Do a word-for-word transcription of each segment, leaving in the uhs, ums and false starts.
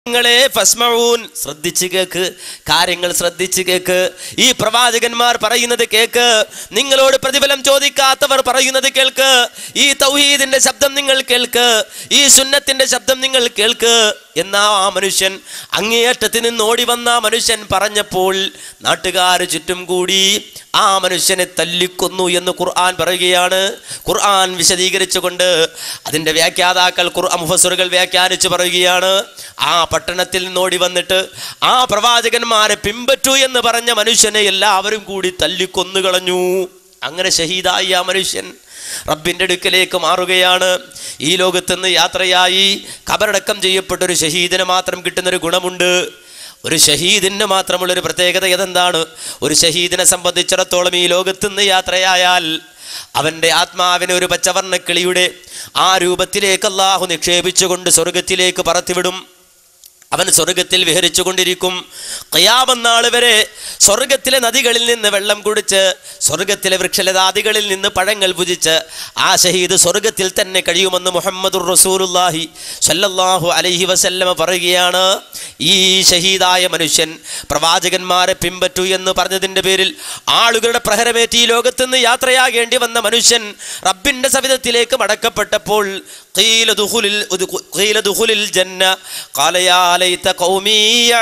നിങ്ങളെ ഫസ്മഊൻ ശ്രദ്ധിച്ചു കേക്ക്, കാര്യങ്ങൾ ശ്രദ്ധിച്ചു കേക്ക്. ഈ പ്രവാചകന്മാർ പറയുന്നത് കേക്ക്, നിങ്ങളോട് പ്രതിഫലം ചോദിക്കാത്തവർ പറയുന്നത് കേൾക്ക്. ഈ തൗഹീദിന്റെ ശബ്ദം നിങ്ങൾ കേൾക്ക്, ഈ സുന്നത്തിന്റെ ശബ്ദം നിങ്ങൾ കേൾക്ക് എന്നാ ആ മനുഷ്യൻ അങ്ങേയറ്റത്തിൽ നിന്ന് ഓടി വന്ന ആ മനുഷ്യൻ പറഞ്ഞപ്പോൾ നാട്ടുകാർ ചുറ്റും കൂടി ആ മനുഷ്യനെ തല്ലിക്കൊന്നു എന്ന് ഖുർആൻ പറയുകയാണ്. ഖുർആൻ വിശദീകരിച്ചുകൊണ്ട് അതിൻ്റെ വ്യാഖ്യാതാക്കൾ ഖുർആൻ മുഫസ്സിറുകൾ വ്യാഖ്യാനിച്ച് പറയുകയാണ്, ആ പട്ടണത്തിൽ നിന്നോടി വന്നിട്ട് ആ പ്രവാചകന്മാരെ പിൻപറ്റൂ എന്ന് പറഞ്ഞ മനുഷ്യനെ എല്ലാവരും കൂടി തല്ലിക്കൊന്നു കളഞ്ഞു. അങ്ങനെ ഷഹീദായി ആ മനുഷ്യൻ റബ്ബിൻ്റെ അടുക്കലേക്ക് മാറുകയാണ്. ഈ ലോകത്തുനിന്ന് യാത്രയായി ഖബറടക്കം ചെയ്യപ്പെട്ടൊരു ഷഹീദിന് മാത്രം കിട്ടുന്നൊരു ഗുണമുണ്ട്. ഒരു ഷഹീദിന് മാത്രമുള്ളൊരു പ്രത്യേകത ഏതെന്താണ്? ഒരു ഷഹീദിനെ സംബന്ധിച്ചിടത്തോളം ഈ ലോകത്തുനിന്ന് യാത്രയായാൽ അവൻ്റെ ആത്മാവിനെ ഒരു പച്ചവർണ്ണ കിളിയുടെ ആ രൂപത്തിലേക്ക് അല്ലാഹു നിക്ഷേപിച്ചുകൊണ്ട് സ്വർഗത്തിലേക്ക് പറത്തിവിടും. അവൻ സ്വർഗത്തിൽ വിഹരിച്ചു കൊണ്ടിരിക്കും. ഖിയാമത്ത് നാൾ വരെ സ്വർഗത്തിലെ നദികളിൽ നിന്ന് വെള്ളം കുടിച്ച് സ്വർഗത്തിലെ വൃക്ഷലതാദികളിൽ നിന്ന് പഴങ്ങൾ ഭുജിച്ച് ആ ഷഹീദ് സ്വർഗത്തിൽ തന്നെ കഴിയുമെന്ന് മുഹമ്മദുർ റസൂലുള്ളാഹി സ്വല്ലല്ലാഹു അലൈഹി വസല്ലമ പറയുകയാണ്. ഈ ഷഹീദായ മനുഷ്യൻ പ്രവാചകന്മാരെ പിൻപറ്റൂ എന്ന് പറഞ്ഞതിൻ്റെ പേരിൽ ആളുകളുടെ പ്രഹരമേറ്റ് ഈ ലോകത്തുനിന്ന് യാത്രയാകേണ്ടി വന്ന മനുഷ്യൻ റബ്ബിൻ്റെ സവിധത്തിലേക്ക് മടക്കപ്പെട്ടപ്പോൾ ഖീല ദുഖുലിൽ ഖീല ദുഖുലിൽ ജന്ന ഖാല യാ ലൈത ഖൗമി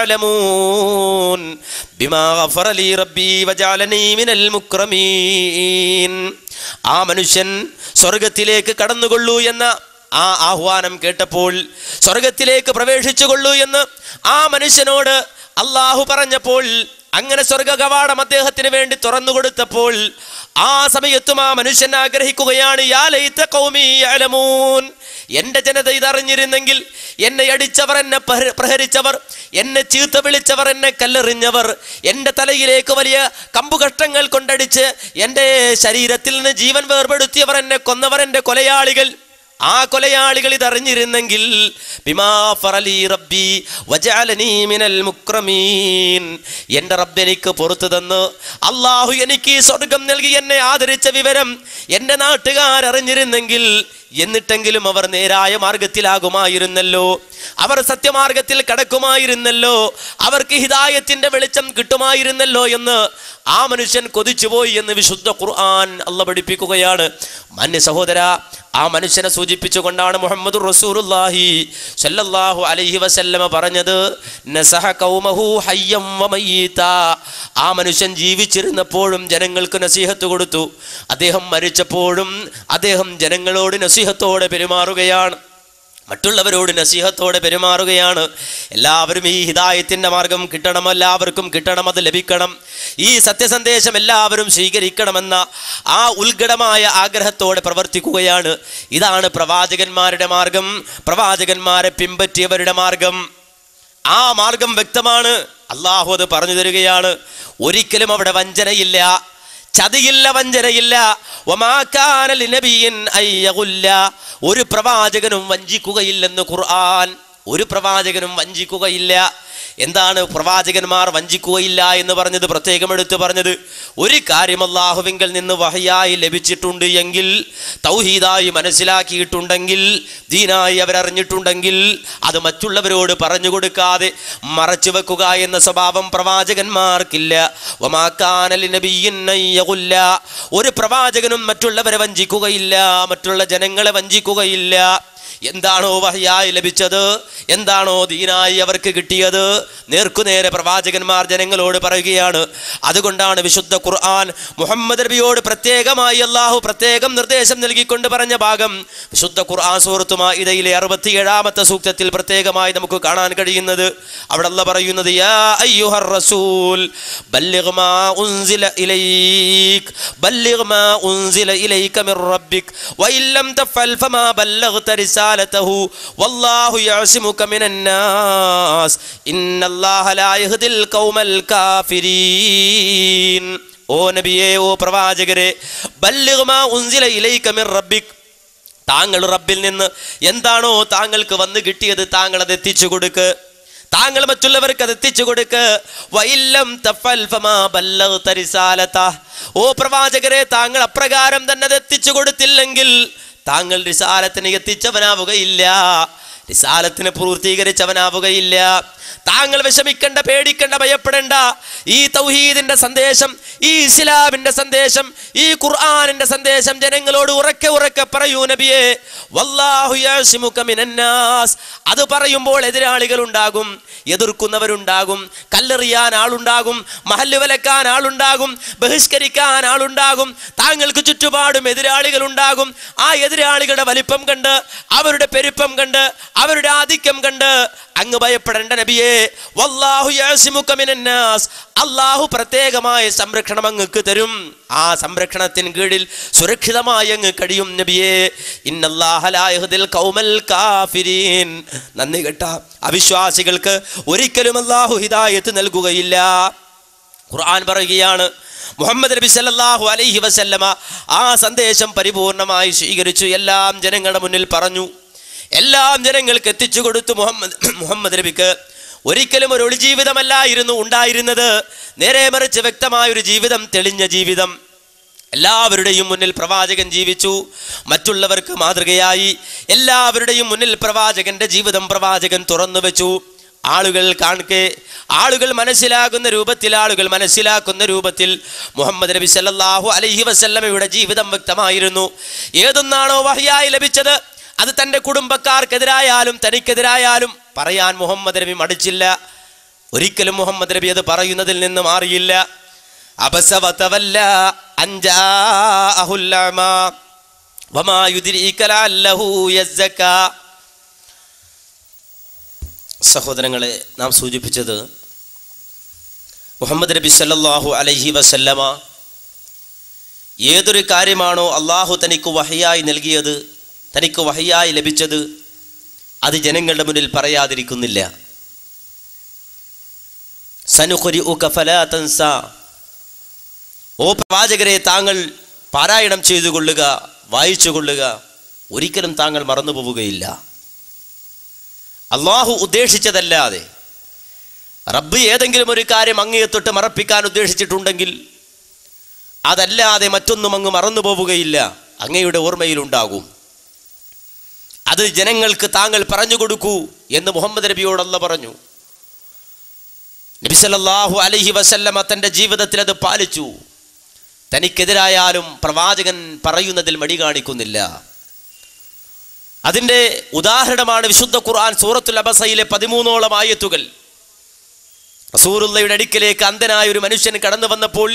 യഅലമൂൻ ബിമാ ഗഫറ ലി റബ്ബി വജഅലനി മിനൽ മുക്രമീൻ. ആ മനുഷ്യൻ സ്വർഗത്തിലേക്ക് കടന്നുകൊള്ളൂ എന്ന ആ ആഹ്വാനം കേട്ടപ്പോൾ, സ്വർഗത്തിലേക്ക് പ്രവേശിച്ചുകൊള്ളൂ എന്ന് ആ മനുഷ്യനോട് അല്ലാഹു പറഞ്ഞപ്പോൾ, അങ്ങനെ സ്വർഗ കവാടം അദ്ദേഹത്തിന് വേണ്ടി തുറന്നു കൊടുത്തപ്പോൾ ആ സമയത്തും ആ മനുഷ്യൻ ആഗ്രഹിക്കുകയാണ്, യാ ലൈത ഖൗമി യഅലമൂൻ, എൻ്റെ ജനത ഇതറിഞ്ഞിരുന്നെങ്കിൽ, എന്നെ അടിച്ചവർ, എന്നെ പ്രഹരിച്ചവർ, എന്നെ ചീത്ത വിളിച്ചവർ, എന്നെ കല്ലെറിഞ്ഞവർ, എൻ്റെ തലയിലേക്ക് വലിയ കമ്പുകഷ്ടങ്ങൾ കൊണ്ടടിച്ച് എൻ്റെ ശരീരത്തിൽ നിന്ന് ജീവൻ വേർപെടുത്തിയവർ, എന്നെ കൊന്നവർ, എൻ്റെ കൊലയാളികൾ, ആ കൊലയാളികൾ ഇതറിഞ്ഞിരുന്നെങ്കിൽ ബിമാ ഫറലി റബ്ബി വജഅലനി മിനൽ മുക്രമീൻ, എൻ്റെ റബ്ബ് എനിക്ക് പുറത്തു തന്നു, അല്ലാഹു എനിക്ക് സ്വർഗം നൽകി എന്നെ ആദരിച്ച വിവരം എൻ്റെ നാട്ടുകാർ അറിഞ്ഞിരുന്നെങ്കിൽ എന്നിട്ടെങ്കിലും അവർ നേരായ മാർഗത്തിലാകുമായിരുന്നല്ലോ, അവർ സത്യമാർഗത്തിൽ കടക്കുമായിരുന്നല്ലോ, അവർക്ക് ഹിദായത്തിന്റെ വെളിച്ചം കിട്ടുമായിരുന്നല്ലോ എന്ന് ആ മനുഷ്യൻ കൊതിച്ചുപോയി എന്ന് വിശുദ്ധ ഖുർആൻ അല്ലാഹു പഠിപ്പിക്കുകയാണ്. മാന്യ സഹോദര, ആ മനുഷ്യനെ സൂചിപ്പിച്ചുകൊണ്ടാണ് മുഹമ്മദുർ റസൂലുള്ളാഹി സ്വല്ലല്ലാഹു അലൈഹി വസല്ലമ പറഞ്ഞത്, നസഹ ഖൗമഹു ഹയ്യം വമയ്യിതാ. ആ മനുഷ്യൻ ജീവിച്ചിരുന്നപ്പോഴും ജനങ്ങൾക്ക് നസീഹത്ത് കൊടുത്തു, അദ്ദേഹം മരിച്ചപ്പോഴും അദ്ദേഹം ജനങ്ങളോട് നസീഹത്തോടെ പെരുമാറുകയാണ്, മറ്റുള്ളവരോട് നസീഹത്തോടെ പെരുമാറുകയാണ്. എല്ലാവരും ഈ ഹിദായത്തിൻ്റെ മാർഗം കിട്ടണം, എല്ലാവർക്കും കിട്ടണം, അത് ലഭിക്കണം, ഈ സത്യസന്ദേശം എല്ലാവരും സ്വീകരിക്കണമെന്ന ആ ഉത്കടമായ ആഗ്രഹത്തോടെ പ്രവർത്തിക്കുകയാണ്. ഇതാണ് പ്രവാചകന്മാരുടെ മാർഗം, പ്രവാചകന്മാരെ പിൻപറ്റിയവരുടെ മാർഗം. ആ മാർഗം വ്യക്തമാണ്, അല്ലാഹു അത് പറഞ്ഞു തരികയാണ്. ഒരിക്കലും അവിടെ വഞ്ചനയില്ല, ചതിയില്ല, വഞ്ചനയില്ല. വമാ കാന ലിനബിയിൻ അയ്യഗുല്ല, ഒരു പ്രവാചകനും വഞ്ചിക്കുകയില്ലെന്ന് ഖുർആൻ. ഒരു പ്രവാചകനും വഞ്ചിക്കുകയില്ല. എന്താണ് പ്രവാചകന്മാർ വഞ്ചിക്കുകയില്ല എന്ന് പറഞ്ഞത്? പ്രത്യേകം എടുത്തു പറഞ്ഞത്, ഒരു കാര്യം അല്ലാഹുവിങ്കൽ നിന്ന് വഹയായി ലഭിച്ചിട്ടുണ്ട് എങ്കിൽ, തൗഹീദായി മനസ്സിലാക്കിയിട്ടുണ്ടെങ്കിൽ, ദീനായി അവരറിഞ്ഞിട്ടുണ്ടെങ്കിൽ അത് മറ്റുള്ളവരോട് പറഞ്ഞു കൊടുക്കാതെ മറച്ചു വെക്കുക എന്ന സ്വഭാവം പ്രവാചകന്മാർക്കില്ല. വമാ കാന ലിനബിയിൻ അയ്യഗുല്ല, ഒരു പ്രവാചകനും മറ്റുള്ളവരെ വഞ്ചിക്കുകയില്ല, മറ്റുള്ള ജനങ്ങളെ വഞ്ചിക്കുകയില്ല. എന്താണോ വഹയായി ലഭിച്ചത്, എന്താണോ ദീനായി അവർക്ക് കിട്ടിയത്, നേർക്കുനേരെ പ്രവാചകന്മാർ ജനങ്ങളോട് പറയുകയാണ്. അതുകൊണ്ടാണ് വിശുദ്ധ ഖുർആൻ മുഹമ്മദ് നബിയോട് പ്രത്യേകമായി അല്ലാഹു പ്രത്യേകം നിർദ്ദേശം നൽകിക്കൊണ്ട് പറഞ്ഞ ഭാഗം വിശുദ്ധ ഖുർആൻ സൂറത്ത് മാഇദയിലെ അറുപത്തിയേഴാമത്തെ സൂക്തത്തിൽ പ്രത്യേകമായി നമുക്ക് കാണാൻ കഴിയുന്നത്. അവിടെ അല്ലാഹു പറയുന്നത്, യാ അയ്യുഹർ റസൂൽ ബല്ലിഗ് മാ ഉൻസില ഇലൈക് ബല്ലിഗ് മാ ഉൻസില ഇലൈക മിർ റബ്ബിക് വഇല്ലം തഫൽ ഫമാ ബല്ലഗ്ത റിസാലതഹു വല്ലാഹു യഅസിമുക മിനൻ നാസ് ഇന്നല്ലാഹ ലാ യഹ്ദിൽ ഖൗമൽ കാഫിരീൻ. ഓ നബിയേ, ഓ പ്രവാചകരെ, ബല്ലിഗ് മാ ഉൻസില ഇലൈക മിർ റബ്ബിക്, താങ്കൾ റബ്ബിൽ നിന്ന് എന്താണോ താങ്കൾക്ക് വന്ന് കിട്ടിയത് താങ്കൾ അത് എത്തിച്ചു കൊടുക്ക്, താങ്കൾ മറ്റുള്ളവർക്ക് അത് എത്തിച്ചു കൊടുക്ക്. വഇല്ലം തഫൽ ഫമാ ബല്ലഗ്ത റിസാലതഹു, ഓ പ്രവാചകരെ, താങ്കൾ അപ്രകാരം തന്നെ അത് എത്തിച്ചു കൊടുത്തില്ലെങ്കിൽ താങ്കൾ റിസാലത്തിനെ എത്തിച്ചവനാവുകയില്ല. റിസാലത്തിനെ പൂർത്തീകരിച്ചവനാവുകയില്ല. താങ്കൾ വിഷമിക്കേണ്ട, പേടിക്കേണ്ട, ഭയപ്പെടേണ്ട. ഈ തൗഹീദിന്റെ സന്ദേശം, ഈ ഇസ്ലാമിന്റെ സന്ദേശം, ഈ ഖുർആനിന്റെ സന്ദേശം ജനങ്ങളോട് ഉറക്കെ ഉറക്കെ പറയൂ നബിയേ. വല്ലാഹു യഅസിമുക മിനന്നാസ്. അത് പറയുമ്പോൾ എതിരാളികൾ ഉണ്ടാകും, എതിർക്കുന്നവരുണ്ടാകും, കല്ലെറിയാൻ ആളുണ്ടാകും, മഹല്ല് വിലക്കാൻ ആളുണ്ടാകും, ബഹിഷ്കരിക്കാൻ ആളുണ്ടാകും. താങ്കൾക്ക് ചുറ്റുപാടും എതിരാളികൾ ഉണ്ടാകും. ആ എതിരാളികളുടെ വലിപ്പം കണ്ട്, അവരുടെ പെരുപ്പം കണ്ട്, അവരുടെ ആധിക്യം കണ്ട് അങ്ങ് ഭയപ്പെടേണ്ട നബിയേ. വല്ലാഹു യഅസിമുക മിനന്നാസ്. അല്ലാഹു പ്രത്യേകമായ സംരക്ഷണം അങ്ങക്ക് തരും. ആ സംരക്ഷണത്തിന് കീഴിൽ സുരക്ഷിതമായി അങ്ങ് കഴിയും നബിയേ. ഇന്നല്ലാഹ ലാ യഹ്ദിൽ ഖൗമൽ കാഫിരീൻ. നന്ദി കെട്ട അവിശ്വാസികൾക്ക് ഒരിക്കലും അല്ലാഹു ഹിദായത്ത് നൽകുകയില്ല. ഖുർആൻ പറയുകയാണ്, മുഹമ്മദ് നബി സല്ലല്ലാഹു അലൈഹി വസല്ലമ ആ സന്ദേശം പരിപൂർണമായി സ്വീകരിച്ചു. എല്ലാം ജനങ്ങളുടെ മുന്നിൽ പറഞ്ഞു, എല്ലാം ജനങ്ങൾക്ക് എത്തിച്ചു കൊടുത്തു. മുഹമ്മദ് മുഹമ്മദ് നബിക്ക് ഒരിക്കലും ഒരു ഒളിജീവിതമല്ലായിരുന്നു ഉണ്ടായിരുന്നത്. നേരെ മറിച്ച് വ്യക്തമായൊരു ജീവിതം, തെളിഞ്ഞ ജീവിതം. എല്ലാവരുടെയും മുന്നിൽ പ്രവാചകൻ ജീവിച്ചു, മറ്റുള്ളവർക്ക് മാതൃകയായി. എല്ലാവരുടെയും മുന്നിൽ പ്രവാചകന്റെ ജീവിതം പ്രവാചകൻ തുറന്നു വെച്ചു. ആളുകൾ കാണിക്കെ, ആളുകൾ മനസ്സിലാകുന്ന രൂപത്തിൽ, ആളുകൾ മനസ്സിലാക്കുന്ന രൂപത്തിൽ മുഹമ്മദ് നബി സല്ലല്ലാഹു അലൈഹി വസല്ലമയുടെ ജീവിതം വ്യക്തമായിരുന്നു. ഏതൊന്നാണോ വഹ്യായി ലഭിച്ചത് അത് തൻ്റെ കുടുംബക്കാർക്കെതിരായാലും തനിക്കെതിരായാലും പറയാൻ മുഹമ്മദ് നബി മടിച്ചില്ല. ഒരിക്കലും മുഹമ്മദ് നബി അത് പറയുന്നതിൽ നിന്ന് മാറിയില്ല. അബസ വതവല്ല അൻജാഅഹുൽ അമാ വമാ യുദ്രീക ലഅല്ലഹു യസ്സക. സഹോദരങ്ങളെ, നാം സൂചിപ്പിച്ചത് മുഹമ്മദ് നബി സല്ലല്ലാഹു അലൈഹി വസല്ലമ ഏതൊരു കാര്യമാണോ അള്ളാഹു തനിക്ക് വഹയായി നൽകിയത്, തനിക്ക് വഹയായി ലഭിച്ചത്, അത് ജനങ്ങളുടെ മുന്നിൽ പറയാതിരിക്കുന്നില്ല. സനുഖരിഉക ഫലാ തൻസ. ഓ പ്രവാചകരെ, താങ്കൾ പാരായണം ചെയ്തു കൊള്ളുക, വായിച്ചു കൊള്ളുക, ഒരിക്കലും താങ്കൾ മറന്നു പോവുകയില്ല. അള്ളാഹു ഉദ്ദേശിച്ചതല്ലാതെ റബ്ബ് ഏതെങ്കിലും ഒരു കാര്യം അങ്ങയെ തൊട്ട് മറപ്പിക്കാൻ ഉദ്ദേശിച്ചിട്ടുണ്ടെങ്കിൽ അതല്ലാതെ മറ്റൊന്നും അങ്ങ് മറന്നു പോവുകയില്ല, അങ്ങയുടെ ഓർമ്മയിലുണ്ടാകും. അത് ജനങ്ങൾക്ക് താങ്കൾ പറഞ്ഞു കൊടുക്കൂ എന്ന് മുഹമ്മദ് നബിയോട് അല്ലാഹു പറഞ്ഞു. നബി സല്ലല്ലാഹു അലൈഹി വസല്ലമ തൻ്റെ ജീവിതത്തിൽ അത് പാലിച്ചു. തനിക്കെതിരായാലും പ്രവാചകൻ പറയുന്നതിൽ മടി കാണിക്കുന്നില്ല. അതിൻ്റെ ഉദാഹരണമാണ് വിശുദ്ധ ഖുർആൻ സൂറത്തുൽ അബസയിലെ പതിമൂന്നോളം ആയത്തുകൾ. റസൂലുള്ളാഹിയുടെ അടുക്കലേക്ക് അന്ധനായ ഒരു മനുഷ്യൻ കടന്നു വന്നപ്പോൾ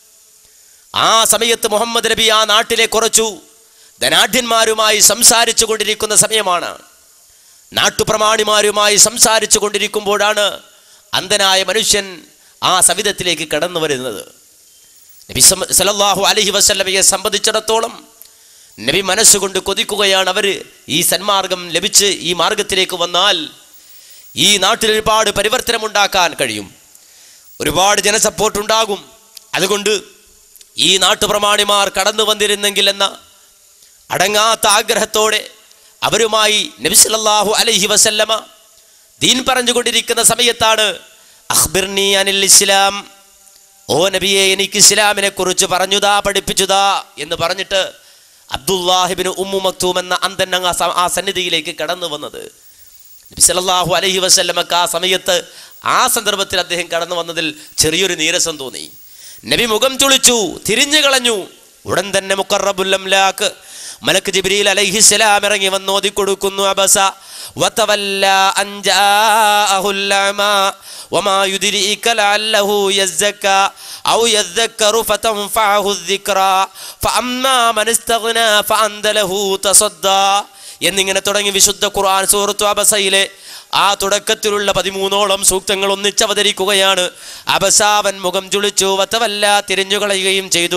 ആ സമയത്ത് മുഹമ്മദ് നബി ആ നാട്ടിലെ കുറച്ചു ധനാഢ്യന്മാരുമായി സംസാരിച്ചു കൊണ്ടിരിക്കുന്ന സമയമാണ്. നാട്ടുപ്രമാണിമാരുമായി സംസാരിച്ചു കൊണ്ടിരിക്കുമ്പോഴാണ് അന്ധനായ മനുഷ്യൻ ആ സവിധത്തിലേക്ക് കടന്നു വരുന്നത്. നബി സല്ലല്ലാഹു അലൈഹി വസല്ലമയെ സംബന്ധിച്ചിടത്തോളം നബി മനസ്സുകൊണ്ട് കൊതിക്കുകയാണ്. അവർ ഈ സന്മാർഗം ലഭിച്ച് ഈ മാർഗത്തിലേക്ക് വന്നാൽ ഈ നാട്ടിൽ ഒരുപാട് പരിവർത്തനമുണ്ടാക്കാൻ കഴിയും, ഒരുപാട് ജനസപ്പോർട്ടുണ്ടാകും. അതുകൊണ്ട് ഈ നാട്ടുപ്രമാണിമാർ കടന്നു വന്നിരുന്നെങ്കിൽ എന്ന അടങ്ങാത്ത ആഗ്രഹത്തോടെ അവരുമായി നബി സല്ലല്ലാഹു അലൈഹി വസല്ലമ ദീൻ പറഞ്ഞുകൊണ്ടിരിക്കുന്ന സമയത്താണ് അഖ്ബിർനി അനിൽ ഇസ്ലാം, ഓ നബിയെ എനിക്ക് ഇസ്ലാമിനെ കുറിച്ച് പറഞ്ഞുതാ, പഠിപ്പിച്ചുതാ എന്ന് പറഞ്ഞിട്ട് അബ്ദുല്ലാഹിബ്നു ഉമ്മു മക്തൂം എന്ന അന്ധൻ ആ സന്നിധിയിലേക്ക് കടന്നു വന്നത്. നബി സല്ലല്ലാഹു അലൈഹി വസല്ലമക്ക് ആ സമയത്ത് ആ സന്ദർഭത്തിൽ അദ്ദേഹം കടന്നു വന്നതിൽ ചെറിയൊരു നീരസം തോന്നി. നബി മുഖം ചുളിച്ചു, തിരിഞ്ഞു കളഞ്ഞു. ഉടൻ തന്നെ മുഖറബുൽ അംലാക്ക് മലക്ക് ജിബ്രീൽ അലൈഹിസ്സലാം ഇറങ്ങി വന്ന് ഓതി കൊടുക്കുന്നു. അബസ വതവല്ല അൻജാഅഹുൽ അമാ വമാ യുദ്രീക ലഅല്ലഹു യസ്സക ഔ യദ്ദക്കറു ഫതൻഫഅഹു الذിക്റ ഫഅമ്മാ മൻ ഇസ്തഗ്നാ ഫഅന്ത ലഹു തസദ്ദാ എന്നിങ്ങനെ തുടങ്ങി വിശുദ്ധ ഖുർആൻ സൂറത്തു അബസയിലെ ആ തുടക്കത്തിലുള്ള പതിമൂന്നോളം സൂക്തങ്ങൾ ഒന്നിച്ചവതരിക്കുകയാണ്. അബസാവൻ മുഖം ചുളിച്ചു, വതവല്ല തിരിഞ്ഞു കളയുകയും ചെയ്തു.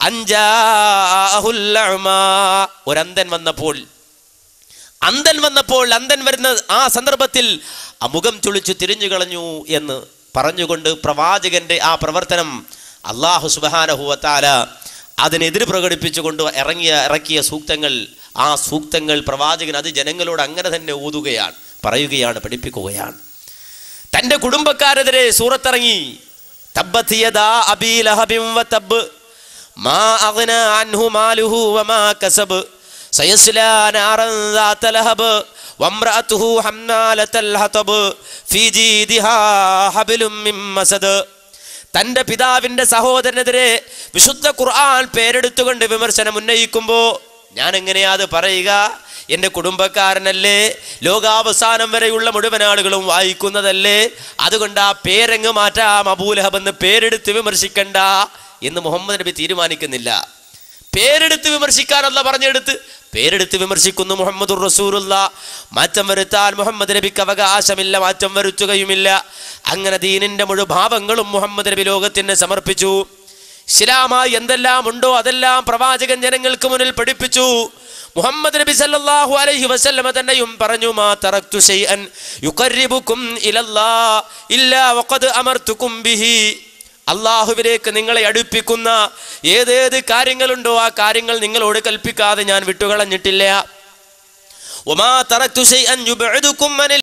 അൻജാഅഹുൽ അമാ ഒരന്ധൻ വന്നപ്പോൾ അന്ധൻ വന്നപ്പോൾ അന്ധൻ വരുന്ന ആ സന്ദർഭത്തിൽ ആ മുഖം ചുളിച്ചു തിരിഞ്ഞു കളഞ്ഞു എന്ന് പറഞ്ഞുകൊണ്ട് പ്രവാചകന്റെ ആ പ്രവർത്തനം അല്ലാഹു സുബ്ഹാനഹു വ തആല അതിനെതിര് പ്രകടിപ്പിച്ചുകൊണ്ട് ഇറങ്ങിയ ഇറക്കിയ സൂക്തങ്ങൾ, ആ സൂക്തങ്ങൾ പ്രവാചകൻ അത് ജനങ്ങളോട് അങ്ങനെ തന്നെ ഓതുകയാണ്, പറയുകയാണ്, പഠിപ്പിക്കുകയാണ്. തൻ്റെ കുടുംബക്കാരെതിരെ സൂറത്തിറങ്ങി. തബ്ബത് യദാ അബീ ലഹബിൻ വതബ് മാ അഗ്നാ അൻഹു മാലുഹു വമാ കസബ് സയസ്ലാ നാറൻ ذات لهب وامرأته حمالة الحطب في جيدها حبل من مسد. തന്റെ പിതാവിന്റെ സഹോദരനെതിരെ വിശുദ്ധ ഖുർആൻ പേരെടുത്തുകൊണ്ട് വിമർശനം ഉന്നയിക്കുമ്പോൾ ഞാൻ എങ്ങനെയാ അത് പറയുക? എൻ്റെ കുടുംബക്കാരനല്ലേ, ലോകാവസാനം വരെയുള്ള മുഴുവൻ ആളുകളും വായിക്കുന്നതല്ലേ, അതുകൊണ്ട് ആ പേരങ്ങ് മാറ്റാം, അബൂലഹബ് എന്ന് പേരെടുത്ത് വിമർശിക്കണ്ട എന്ന് മുഹമ്മദ് നബി തീരുമാനിക്കുന്നില്ല. പേരെടുത്ത് വിമർശിക്കാനല്ല പറഞ്ഞെടുത്ത് പേരെടുത്ത് വിമർശിക്കുന്നു മുഹമ്മദുർ റസൂലുള്ളാഹ്. മാറ്റം വരുത്താൻ മുഹമ്മദ് നബിക്ക് അവകാശമില്ല, മാറ്റം വരുത്തുകയുമില്ല. അങ്ങനെ ദീനിന്റെ മുഴുഭാവങ്ങളും മുഹമ്മദ് നബി ലോകത്തിന് സമർപ്പിച്ചു. ഇസ്ലാമായി എന്തെല്ലാം ഉണ്ടോ അതെല്ലാം പ്രവാചകൻ ജനങ്ങൾക്ക് മുന്നിൽ പഠിപ്പിച്ചു. മുഹമ്മദ് നബി സല്ലല്ലാഹു അലൈഹി വസല്ലമ തന്നെയും പറഞ്ഞു, മാ തറക്തു ശൈഅൻ യുഖർരിബുകും ഇലല്ലാഹ് ഇല്ലാ വഖദ് അമർതുകും ബിഹി. അള്ളാഹുവിലേക്ക് നിങ്ങളെ അടുപ്പിക്കുന്ന ഏതേത് കാര്യങ്ങളുണ്ടോ ആ കാര്യങ്ങൾ നിങ്ങളോട് കൽപ്പിക്കാതെ ഞാൻ വിട്ടുകളഞ്ഞിട്ടില്ല. വമാ തറക്തു ശൈഅൻ യുബ്ഇദുകും അനിൽ